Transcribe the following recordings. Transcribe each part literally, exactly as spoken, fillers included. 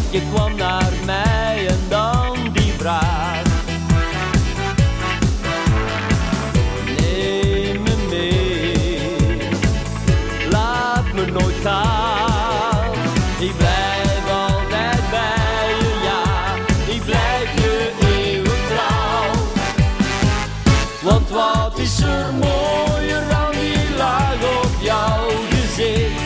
Je kwam naar mij en dan die vraag. Neem me mee, laat me nooit gaan. Ik blijf altijd bij je, ja, ik blijf je eeuwig trouw. Want wat is er mooier dan die laag op jouw gezicht?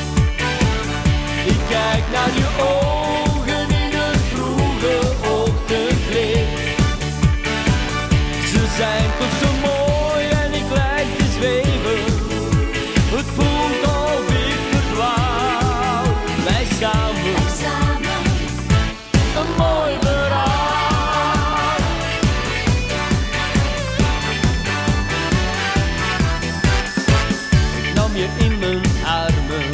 Ik kijk naar je ogen in het vroege ochtendlicht. Ze zijn toch zo mooi en ik lijk te zweven. Het voelt of ik verdwaal. Wij samen, een mooi verhaal. Ik nam je in mijn armen,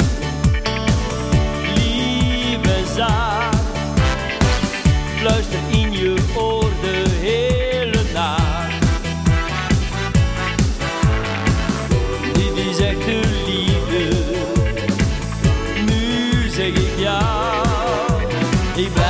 fluister in je oor de hele nacht. Dit is echte liefde, nu zeg ik ja. Ik blijf